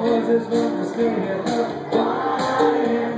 was his one to stay at the fire.